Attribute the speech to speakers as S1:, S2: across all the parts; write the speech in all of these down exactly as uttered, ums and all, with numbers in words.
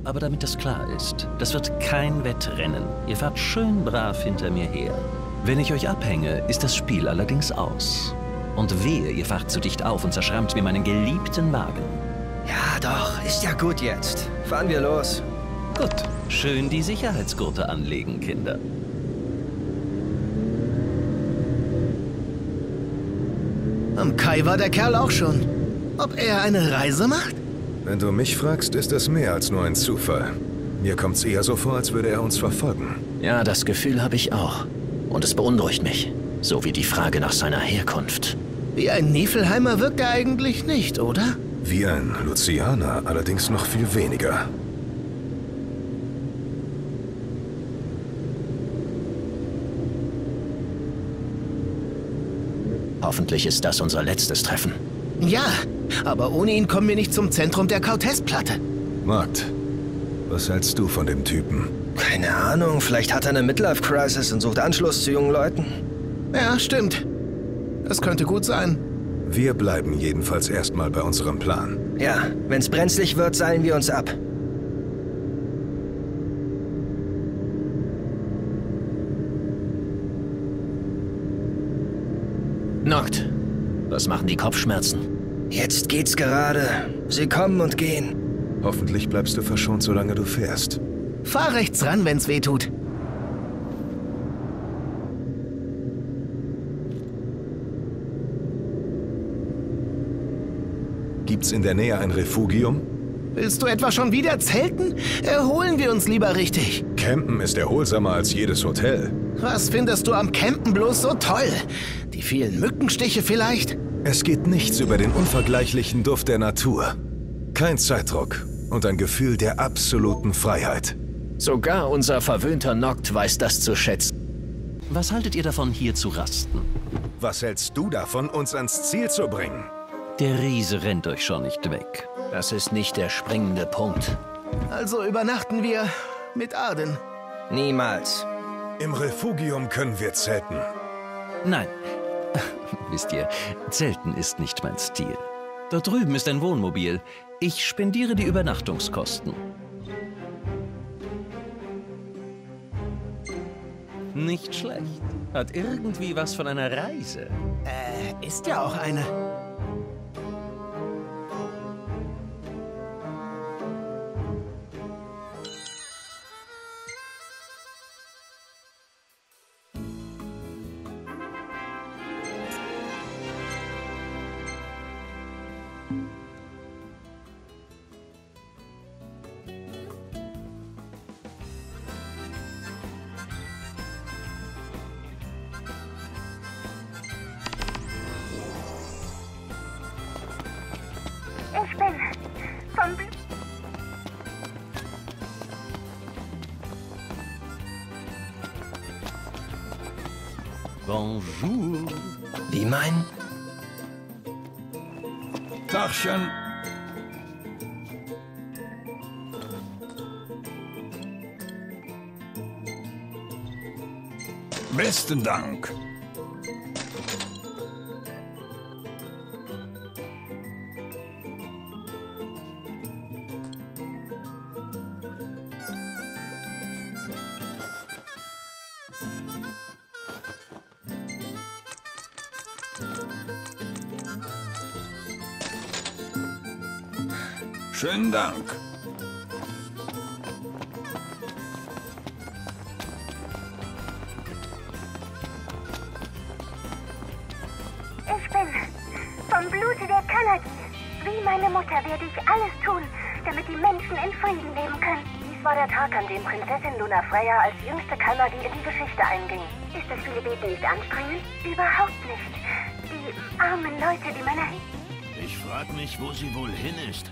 S1: Aber damit das klar ist, das wird kein Wettrennen. Ihr fahrt schön brav hinter mir her. Wenn ich euch abhänge, ist das Spiel allerdings aus. Und wehe, ihr fahrt zu dicht auf und zerschrammt mir meinen geliebten Wagen.
S2: Ja doch, ist ja gut jetzt. Fahren wir los.
S1: Gut, schön die Sicherheitsgurte anlegen, Kinder.
S3: Am Kai war der Kerl auch schon. Ob er eine Reise macht?
S4: Wenn du mich fragst, ist das mehr als nur ein Zufall. Mir kommt's eher so vor, als würde er uns verfolgen.
S5: Ja, das Gefühl habe ich auch. Und es beunruhigt mich. So wie die Frage nach seiner Herkunft.
S3: Wie ein Niflheimer wirkt er eigentlich nicht, oder?
S4: Wie ein Lucianer, allerdings noch viel weniger.
S5: Hoffentlich ist das unser letztes Treffen.
S3: Ja, aber ohne ihn kommen wir nicht zum Zentrum der Cortez-Platte.
S4: Markt, was hältst du von dem Typen?
S2: Keine Ahnung, vielleicht hat er eine Midlife-Crisis und sucht Anschluss zu jungen Leuten.
S3: Ja, stimmt. Das könnte gut sein.
S4: Wir bleiben jedenfalls erstmal bei unserem Plan.
S2: Ja, wenn's brenzlig wird, seilen wir uns ab.
S5: Noct, was machen die Kopfschmerzen?
S2: Jetzt geht's gerade. Sie kommen und gehen.
S4: Hoffentlich bleibst du verschont, solange du fährst.
S3: Fahr rechts ran, wenn's weh tut.
S4: Gibt's in der Nähe ein Refugium?
S3: Willst du etwa schon wieder zelten? Erholen wir uns lieber richtig.
S4: Campen ist erholsamer als jedes Hotel.
S3: Was findest du am Campen bloß so toll? Die vielen Mückenstiche vielleicht?
S4: Es geht nichts über den unvergleichlichen Duft der Natur. Kein Zeitdruck und ein Gefühl der absoluten Freiheit.
S5: Sogar unser verwöhnter Noct weiß das zu schätzen.
S1: Was haltet ihr davon, hier zu rasten?
S4: Was hältst du davon, uns ans Ziel zu bringen?
S1: Der Riese rennt euch schon nicht weg.
S5: Das ist nicht der springende Punkt.
S3: Also übernachten wir mit Arden.
S2: Niemals.
S4: Im Refugium können wir zelten.
S1: Nein. Wisst ihr, Zelten ist nicht mein Stil. Dort drüben ist ein Wohnmobil. Ich spendiere die Übernachtungskosten. Nicht schlecht. Hat irgendwie was von einer Reise.
S3: Äh, ist ja auch eine.
S6: Ich bin vom Bl
S1: Bonjour.
S2: Wie mein?
S7: Tachchen. Besten Dank. Schönen Dank.
S6: Ich bin vom Blute der Kanadi. Wie meine Mutter werde ich alles tun, damit die Menschen in Frieden leben können. Dies war der Tag, an dem Prinzessin Luna Freya als jüngste Kanadi in die Geschichte einging. Ist das viele Beten nicht anstrengend? Überhaupt nicht. Die armen Leute, die meine...
S8: Ich frag mich, wo sie wohl hin ist.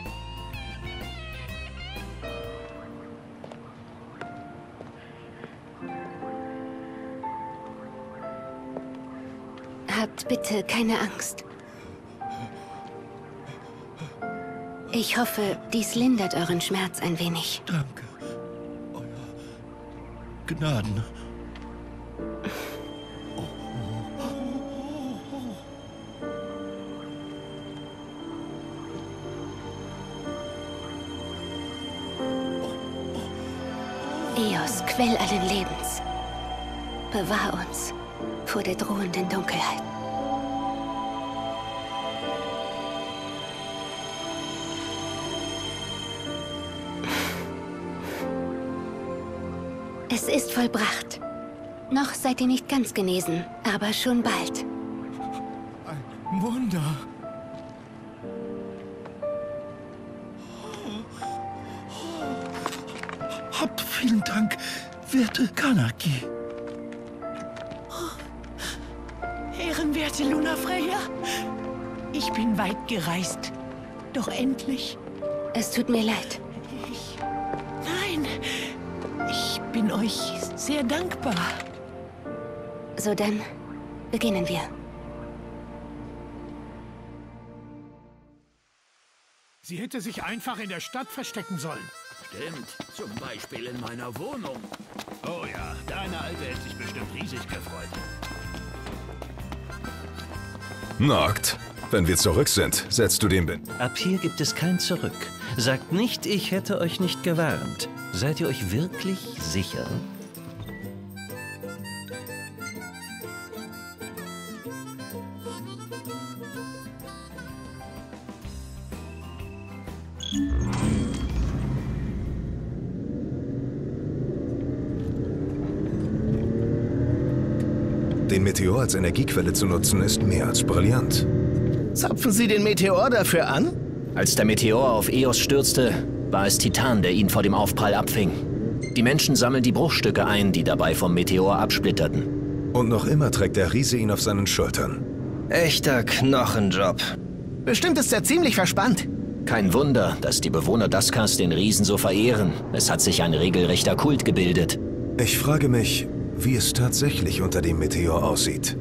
S9: Habt bitte keine Angst. Ich hoffe, dies lindert euren Schmerz ein wenig.
S8: Danke. Euer Gnaden.
S9: Eos, Quell allen Lebens, bewahr uns vor der drohenden Dunkelheit. Es ist vollbracht. Noch seid ihr nicht ganz genesen, aber schon bald.
S8: Ein Wunder. Habt vielen Dank, werte Kanaki.
S10: Ehrenwerte Lunafreya, ich bin weit gereist. Doch endlich.
S9: Es tut mir leid.
S10: Ich... Nein, ich bin euch sehr dankbar.
S9: So dann, beginnen wir.
S11: Sie hätte sich einfach in der Stadt verstecken sollen.
S8: Stimmt, zum Beispiel in meiner Wohnung.
S11: Oh ja, deine Alte hätte sich bestimmt riesig gefreut.
S4: Noct, wenn wir zurück sind, setzt du den Bin.
S1: Ab hier gibt es kein Zurück. Sagt nicht, ich hätte euch nicht gewarnt. Seid ihr euch wirklich sicher?
S4: Den Meteor als Energiequelle zu nutzen, ist mehr als brillant.
S3: Zapfen Sie den Meteor dafür an?
S5: Als der Meteor auf Eos stürzte, war es Titan, der ihn vor dem Aufprall abfing. Die Menschen sammeln die Bruchstücke ein, die dabei vom Meteor absplitterten.
S4: Und noch immer trägt der Riese ihn auf seinen Schultern.
S2: Echter Knochenjob.
S3: Bestimmt ist er ziemlich verspannt.
S5: Kein Wunder, dass die Bewohner Dazkas den Riesen so verehren. Es hat sich ein regelrechter Kult gebildet.
S4: Ich frage mich, wie es tatsächlich unter dem Meteor aussieht.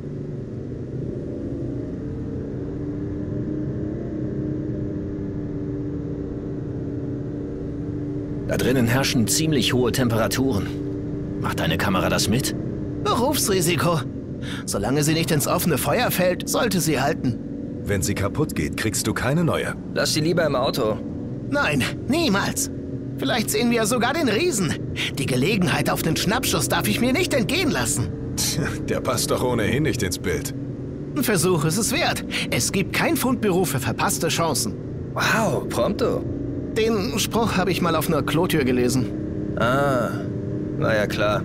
S5: Da drinnen herrschen ziemlich hohe Temperaturen. Macht deine Kamera das mit?
S3: Berufsrisiko. Solange sie nicht ins offene Feuer fällt, sollte sie halten.
S4: Wenn sie kaputt geht, kriegst du keine neue.
S2: Lass sie lieber im Auto.
S3: Nein, niemals. Vielleicht sehen wir sogar den Riesen. Die Gelegenheit auf den Schnappschuss darf ich mir nicht entgehen lassen.
S4: Der passt doch ohnehin nicht ins Bild.
S3: Ein Versuch ist es wert. Es gibt kein Fundbüro für verpasste Chancen.
S2: Wow, pronto.
S3: Den Spruch habe ich mal auf einer Klotür gelesen.
S2: Ah, war ja klar.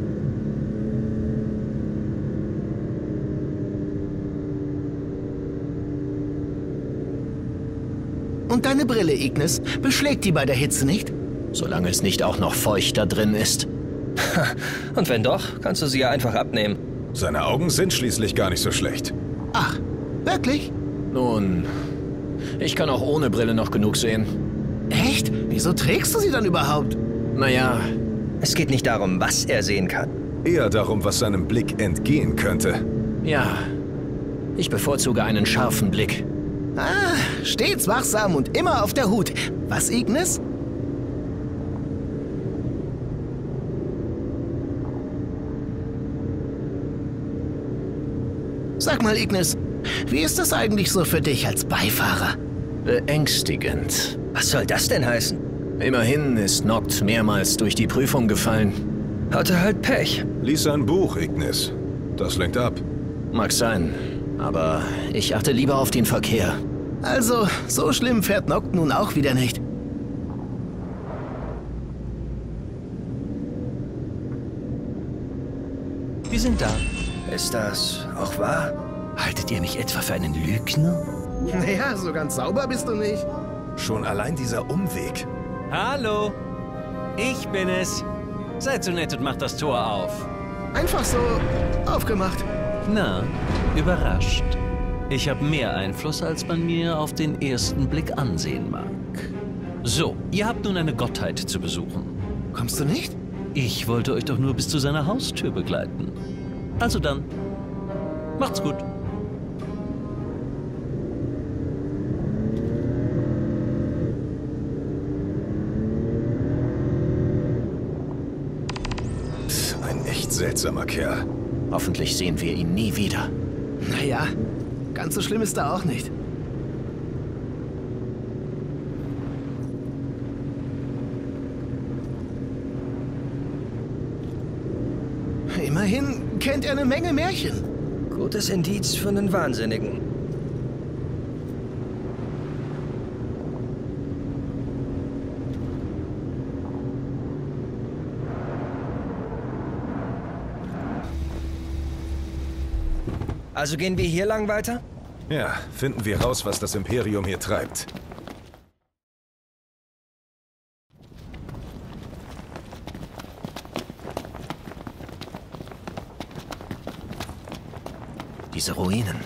S3: Und deine Brille, Ignis, beschlägt die bei der Hitze nicht?
S5: Solange es nicht auch noch feucht da drin ist.
S2: Und wenn doch, kannst du sie ja einfach abnehmen.
S4: Seine Augen sind schließlich gar nicht so schlecht.
S3: Ach, wirklich?
S5: Nun, ich kann auch ohne Brille noch genug sehen.
S3: Echt? Wieso trägst du sie dann überhaupt?
S5: Naja...
S2: Es geht nicht darum, was er sehen kann.
S4: Eher darum, was seinem Blick entgehen könnte.
S5: Ja, ich bevorzuge einen scharfen Blick.
S3: Ah, stets wachsam und immer auf der Hut. Was, Ignis? Sag mal, Ignis, wie ist das eigentlich so für dich als Beifahrer?
S5: Beängstigend.
S2: Was soll das denn heißen?
S5: Immerhin ist Noct mehrmals durch die Prüfung gefallen.
S2: Hatte halt Pech.
S4: Lies ein Buch, Ignis. Das lenkt ab.
S5: Mag sein, aber ich achte lieber auf den Verkehr.
S3: Also, so schlimm fährt Noct nun auch wieder nicht.
S1: Wir sind da.
S2: Ist das auch wahr?
S1: Haltet ihr mich etwa für einen Lügner?
S3: Naja, so ganz sauber bist du nicht.
S4: Schon allein dieser Umweg.
S1: Hallo, ich bin es. Seid so nett und macht das Tor auf.
S3: Einfach so aufgemacht.
S1: Na, überrascht. Ich habe mehr Einfluss, als man mir auf den ersten Blick ansehen mag. So, ihr habt nun eine Gottheit zu besuchen.
S3: Kommst du nicht?
S1: Ich wollte euch doch nur bis zu seiner Haustür begleiten. Also dann, macht's gut.
S4: Ein echt seltsamer Kerl.
S5: Hoffentlich sehen wir ihn nie wieder.
S3: Naja, ganz so schlimm ist er auch nicht. Immerhin kennt er eine Menge Märchen.
S2: Gutes Indiz für einen Wahnsinnigen. Also gehen wir hier lang weiter?
S4: Ja, finden wir raus, was das Imperium hier treibt.
S5: Diese Ruinen.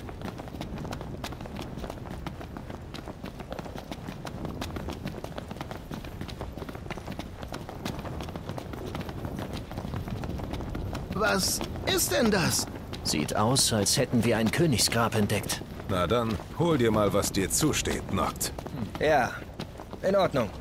S3: Was ist denn das?
S5: Sieht aus, als hätten wir ein Königsgrab entdeckt.
S4: Na dann, hol dir mal, was dir zusteht, Noct.
S2: Ja, in Ordnung.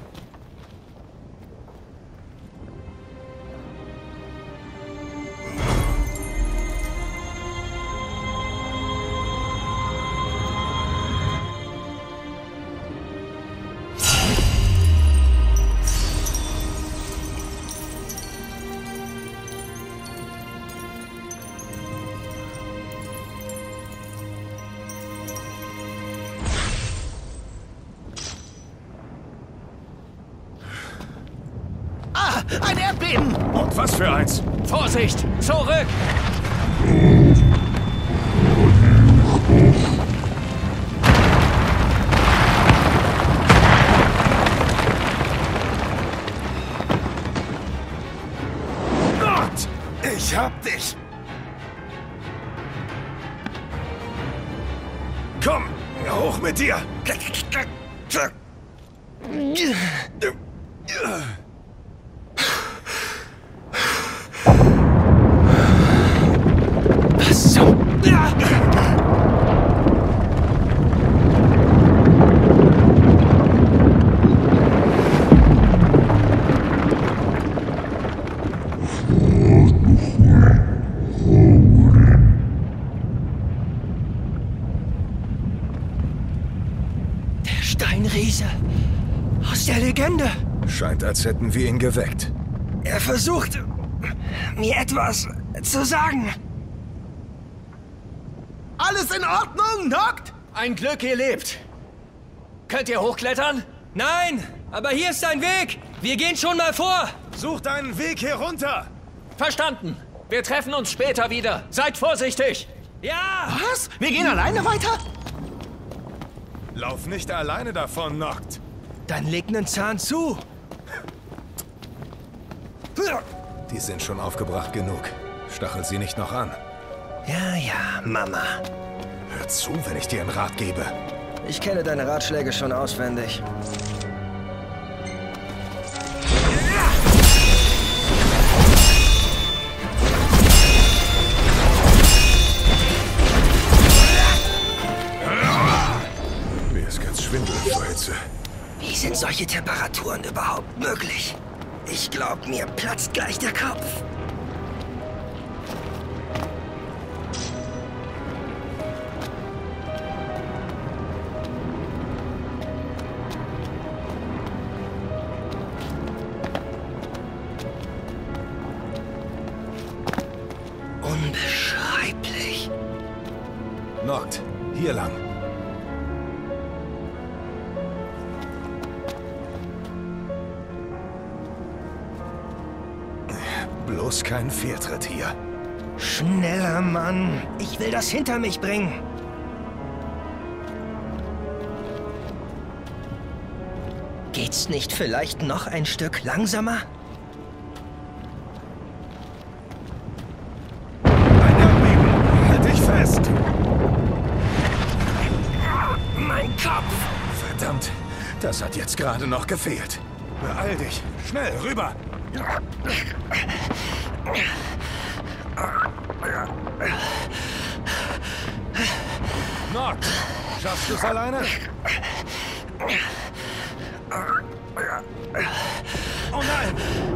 S3: Ein Erdbeben!
S4: Und was für eins?
S5: Vorsicht! Zurück!
S4: Gott! Ich hab dich! Komm! Hoch mit dir!
S2: Was zum... Der Steinriese aus der Legende.
S4: Scheint, als hätten wir ihn geweckt.
S2: Er versucht, mir etwas zu sagen.
S3: Alles in Ordnung, Noct?
S5: Ein Glück, ihr lebt. Könnt ihr hochklettern?
S2: Nein, aber hier ist ein Weg. Wir gehen schon mal vor.
S4: Such deinen Weg hier runter!
S5: Verstanden. Wir treffen uns später wieder. Seid vorsichtig.
S2: Ja!
S3: Was? Wir gehen alleine weiter?
S4: Lauf nicht alleine davon, Noct.
S2: Dann leg nen Zahn zu.
S4: Die sind schon aufgebracht genug. Stachel sie nicht noch an.
S2: Ja, ja, Mama.
S4: Hör zu, wenn ich dir einen Rat gebe.
S2: Ich kenne deine Ratschläge schon auswendig.
S4: Mir ist ganz schwindelig vor Hitze.
S2: Wie sind solche Temperaturen überhaupt möglich? Ich glaub, mir platzt gleich der Kopf. Unbeschreiblich.
S4: Noct, hier lang. Bloß kein Fehltritt hier.
S2: Schneller, Mann. Ich will das hinter mich bringen. Geht's nicht vielleicht noch ein Stück langsamer?
S4: Ein Erdbeben! Halt dich fest!
S2: Mein Kopf!
S4: Verdammt, das hat jetzt gerade noch gefehlt. Beeil dich! Schnell, rüber! Noct, schaffst du es alleine? Oh nein!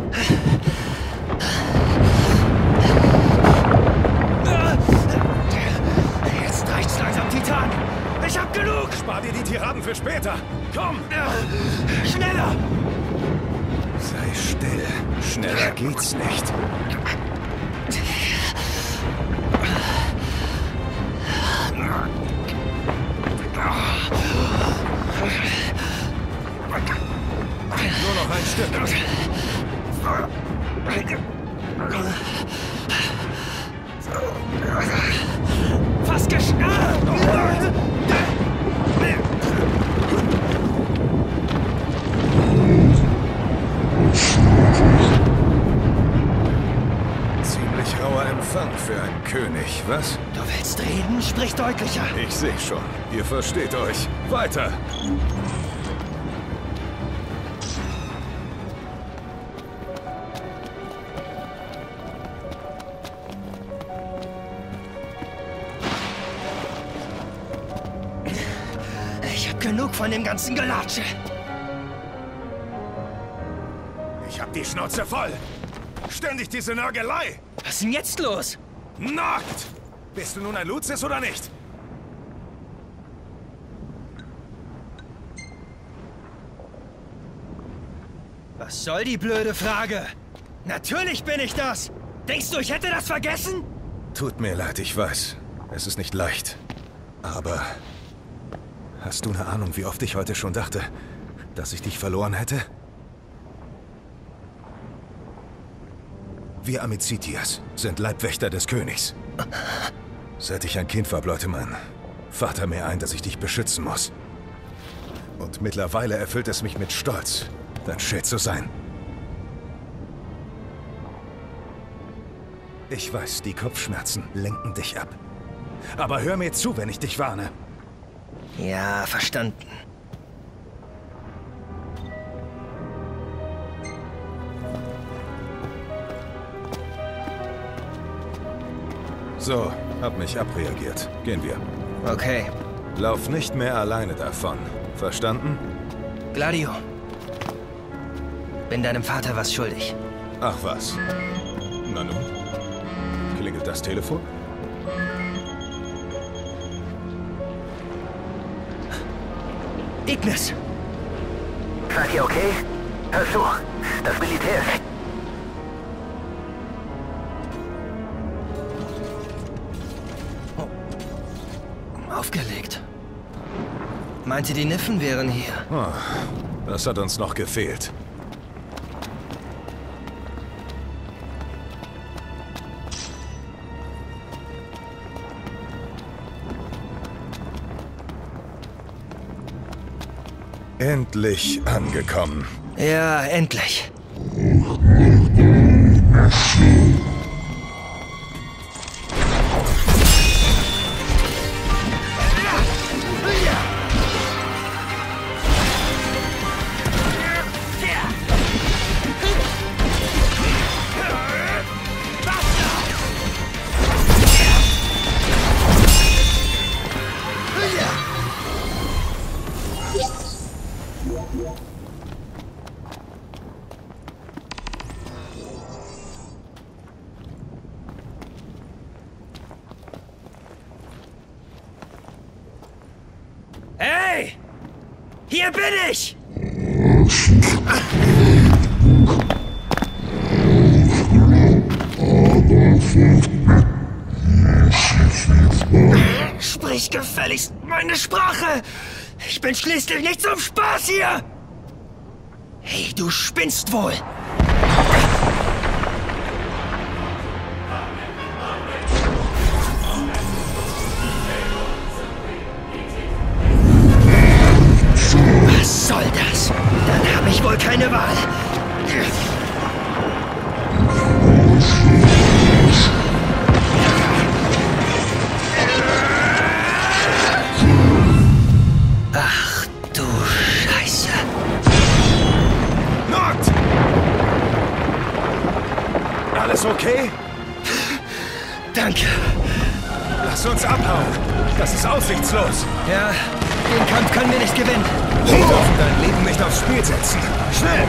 S2: Jetzt reicht's langsam, Titan! Ich hab genug!
S4: Spar dir die Tiraden für später! Komm!
S2: Schneller!
S4: Sei still. Schneller geht's nicht. Nur noch ein Stück.
S2: Fast geschnappt!
S4: Ziemlich rauer Empfang für einen König, was?
S2: Du willst reden? Sprich deutlicher.
S4: Ich sehe schon. Ihr versteht euch. Weiter!
S2: Ich hab genug von dem ganzen Gelatsche.
S4: Ich hab die Schnauze voll. Ständig diese Nörgelei.
S2: Was ist denn jetzt los?
S4: Nackt! Bist du nun ein Lucis oder nicht?
S2: Was soll die blöde Frage? Natürlich bin ich das! Denkst du, ich hätte das vergessen?
S4: Tut mir leid, ich weiß. Es ist nicht leicht. Aber hast du eine Ahnung, wie oft ich heute schon dachte, dass ich dich verloren hätte? Wir Amicitias sind Leibwächter des Königs. Seit ich ein Kind war, bläute mein Vater mir ein, dass ich dich beschützen muss. Und mittlerweile erfüllt es mich mit Stolz, dein Schild zu sein. Ich weiß, die Kopfschmerzen lenken dich ab. Aber hör mir zu, wenn ich dich warne.
S2: Ja, verstanden.
S4: So, hab mich abreagiert. Gehen wir.
S2: Okay.
S4: Lauf nicht mehr alleine davon. Verstanden?
S2: Gladio. Bin deinem Vater was schuldig.
S4: Ach was. Na nun. Klingelt das Telefon?
S2: Ignis!
S12: Seid ihr okay? Hör zu. Das Militär.
S2: Aufgelegt. Meinte, die Niffen wären hier.
S4: Oh, das hat uns noch gefehlt. Endlich angekommen.
S2: Ja, endlich. Hey! Hier bin ich! Sprich gefälligst meine Sprache! Ich bin schließlich nicht zum Spaß hier! Hey, du spinnst wohl! Was soll das? Dann habe ich wohl keine Wahl. Ach du Scheiße.
S4: Noct! Alles okay?
S2: Danke.
S4: Lass uns abhauen. Das ist aussichtslos.
S2: Ja, den Kampf können wir nicht gewinnen.
S4: Wir dürfen dein Leben nicht aufs Spiel setzen. Schnell!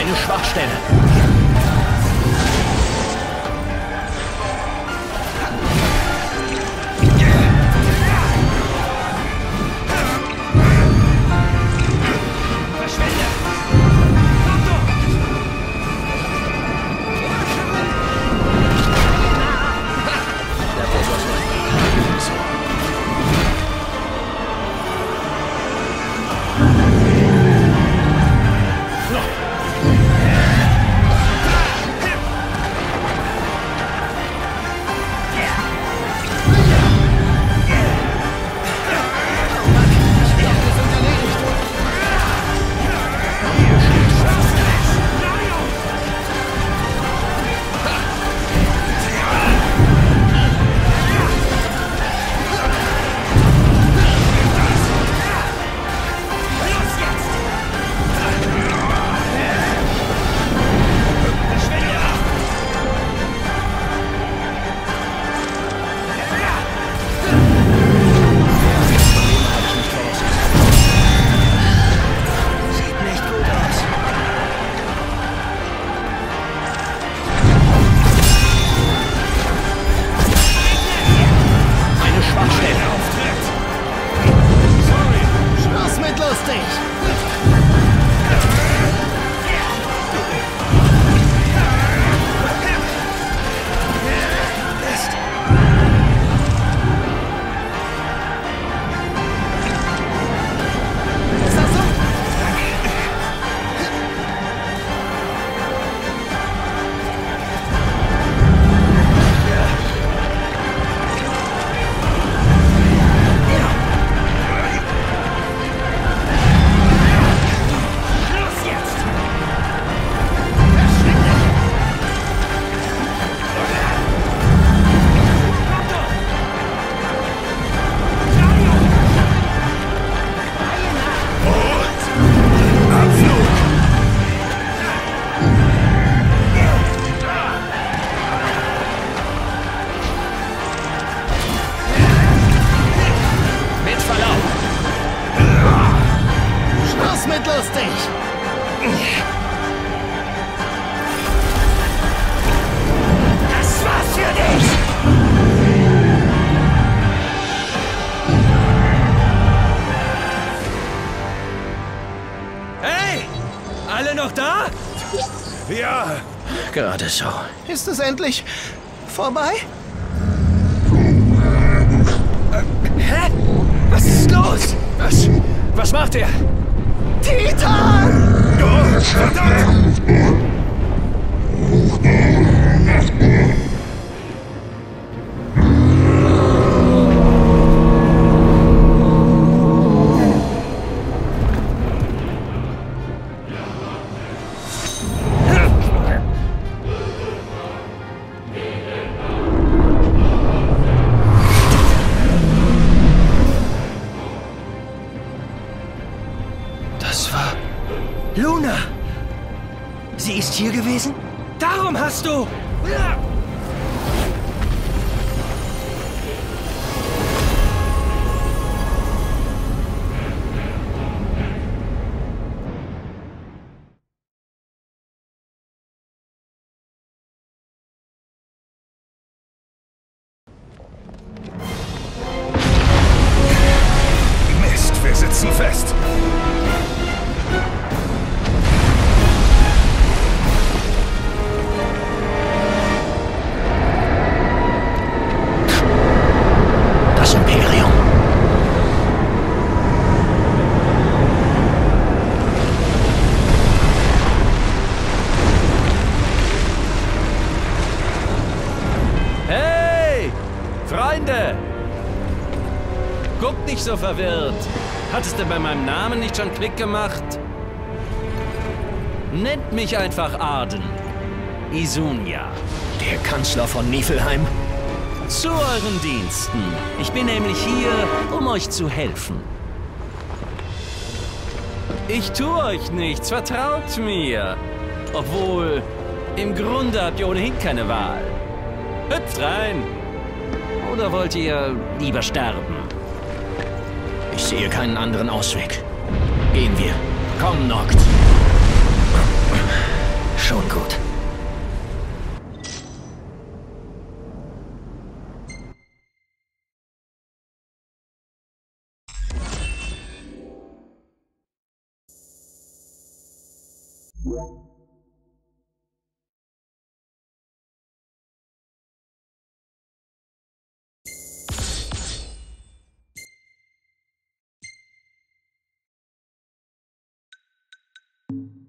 S5: Eine Schwachstelle.
S4: Ja.
S5: Gerade so.
S3: Ist es endlich vorbei?
S2: Äh, hä? Was ist los?
S5: Was? Was macht er?
S3: Titan!
S4: Oh, verdammt!
S2: Luna! Sie ist hier gewesen? Darum hast du...
S4: Mist, wir sitzen fest.
S1: Freunde! Guckt nicht so verwirrt. Hat es denn bei meinem Namen nicht schon Klick gemacht? Nennt mich einfach Arden. Isunia.
S5: Der Kanzler von Niflheim?
S1: Zu euren Diensten. Ich bin nämlich hier, um euch zu helfen. Ich tue euch nichts, vertraut mir. Obwohl, im Grunde habt ihr ohnehin keine Wahl. Hüpft rein. Oder wollt ihr lieber sterben?
S5: Ich sehe keinen anderen Ausweg. Gehen wir. Komm, Noct. Schon gut.
S13: You